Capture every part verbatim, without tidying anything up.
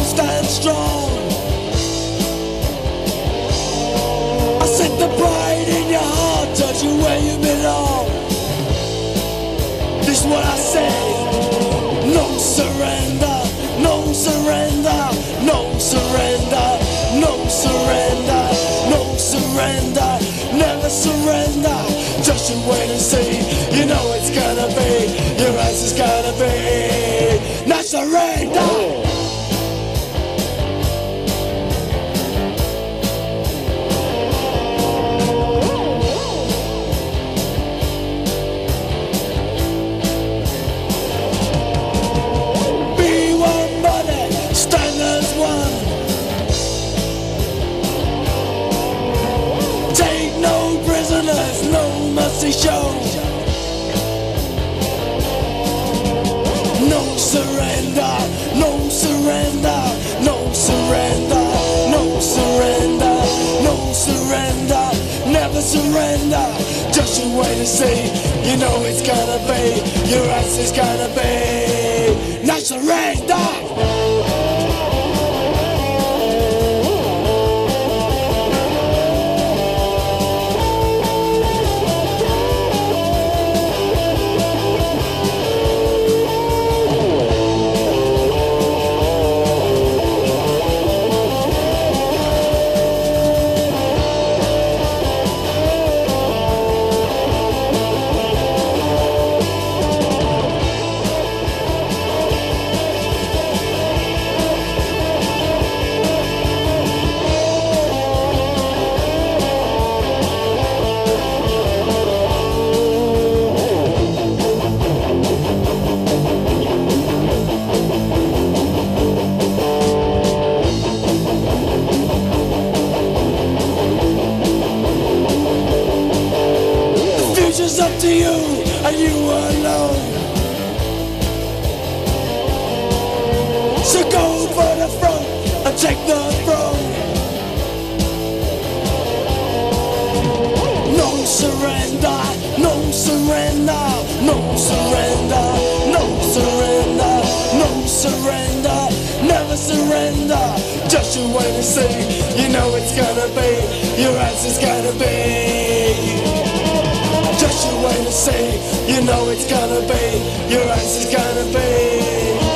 stand strong. I said the pride in your heart tells you where you belong. This is what I say: no surrender, no surrender, no surrender, no surrender, no surrender, never surrender. Just you wait and see, you know it's gonna be, your answer's gonna be, not surrender. No mercy show. No surrender, no surrender, no surrender, no surrender, no surrender, never surrender. Just you wait and see, you know it's gonna be, your answer's gonna be, not surrender. It's up to you, and you alone. So go for the front and take the throne. No surrender, no surrender, no surrender, no surrender, no surrender, never surrender. Just you wait and see, you know it's gonna be, your answer's gonna be. Just you wait and see, you know it's gonna be, your answer's gonna be.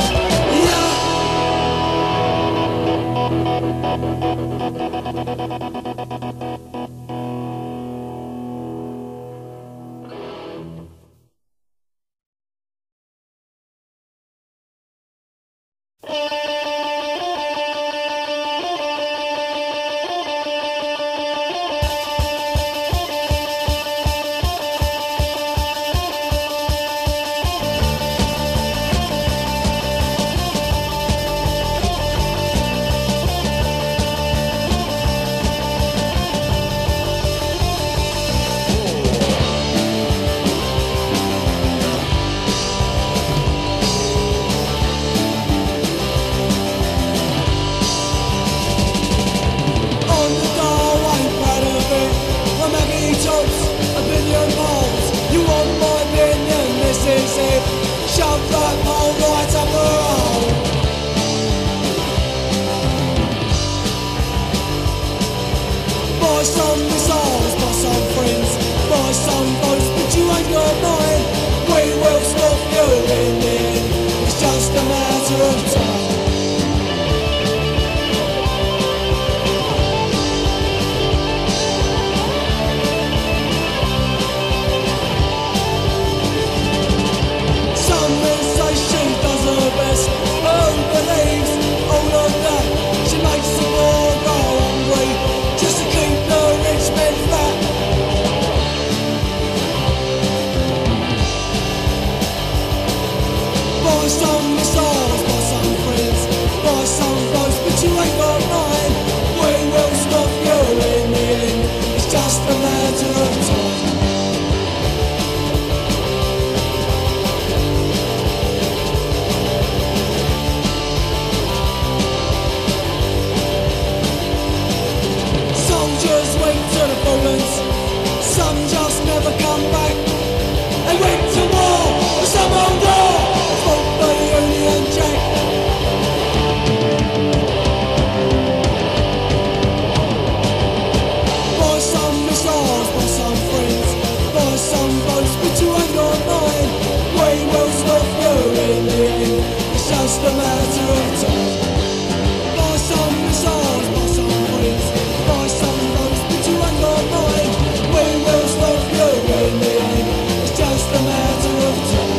Thank you. Buy some missiles, buy some friends, buy some boats, but you ain't got mine. We will stop you in the end. It's just a matter of time. Some men say she does her best, but who believes all of that? She makes the poor go hungry just to keep the rich men fat. Buy some missiles, buy some friends, buy some boats, but you ain't got mine. We will stop you in the end. It's just a matter of time. Soldiers went to the Falklands, some just never come back. They went to war, but some on war, fought the Union Jack. Buy some missiles, buy some friends, buy some boats, but you ain't got mine. We will stop you in the end. It's just a matter of time. Buy some missiles, buy some friends, buy some boats, but you ain't got mine. We will stop you in the end. It's just a matter of time.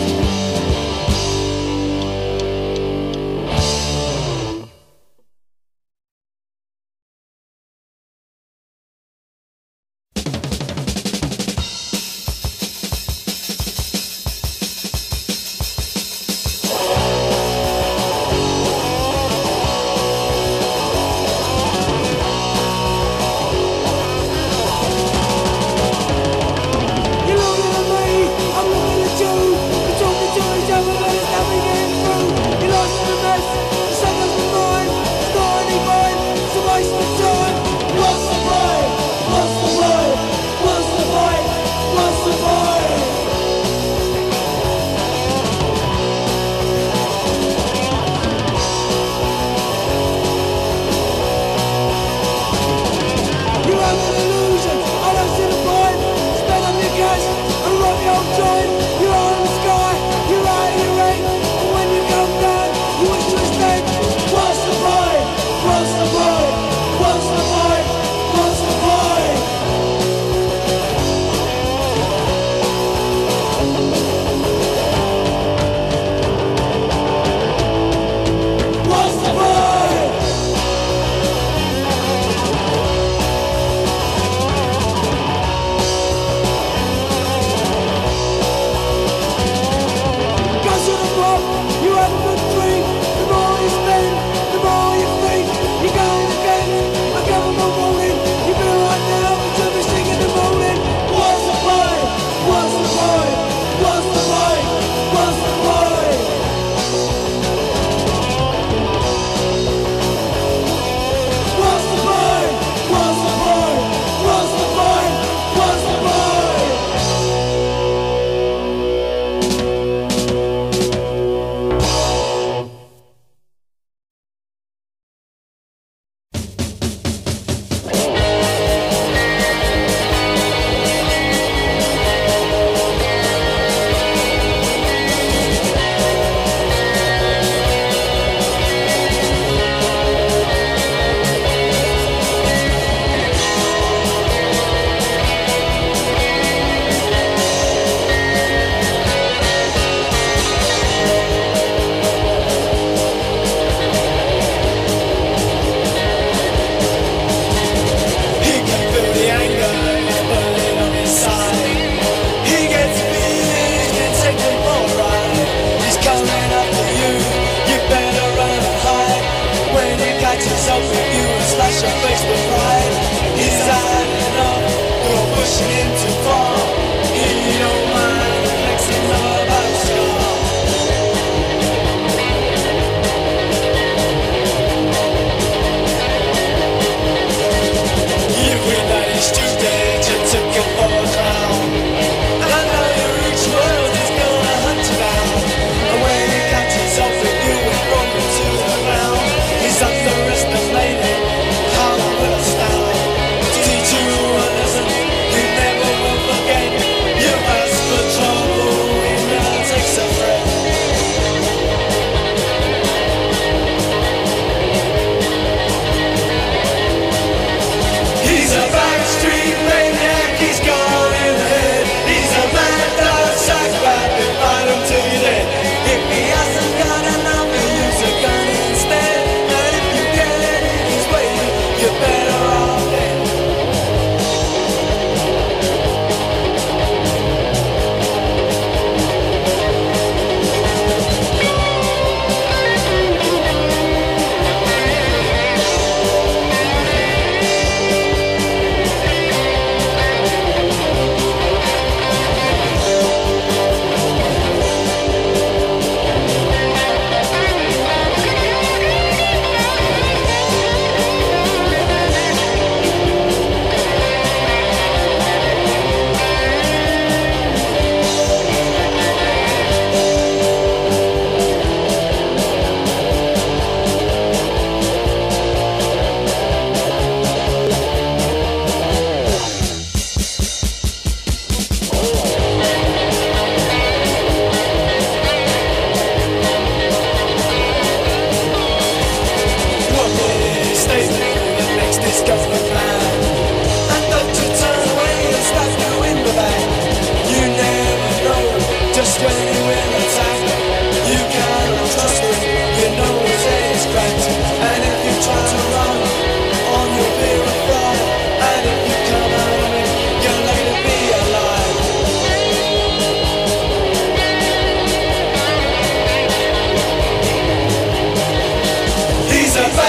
You're looking at me, I'm looking at you. We're talking to each other, but it's nothing getting through. You're lost in a mess, the sun doesn't mind. It's not any mine, it's a waste of time. What's the point? What's the point? What's the point? What's the point? You have an illusion, I don't see the point. Spend on your cash and rock the old joint. You're out in the sky, you're out of your range, and when you come down, you wish to escape. What's the point? What's the point? What's the point? What's the point? What's the point? Go to the pub, you have a good drink. The more you spend, the more you think. You're going again, a government warning. You've been right now, but you'll be sick in the morning. What's the point? What's the point? What's the point? What's the point? What's the point? What's the point? What's the point? What's the point? He can feel the anger, it's burning on his side. He gets feelings, can take them for a ride. He's coming after you, you better run and hide. When he catches up with you and slash your face with pride. He's had enough, you're pushing him too far. He don't mind, flexing all about a scar. You agree that he's stupid, you took him for a clown. And I know your each word is gonna hunt you down. And when he catches up with you and throw you to the ground, he's underestimated how I will stand. Teach you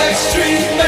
Backstreet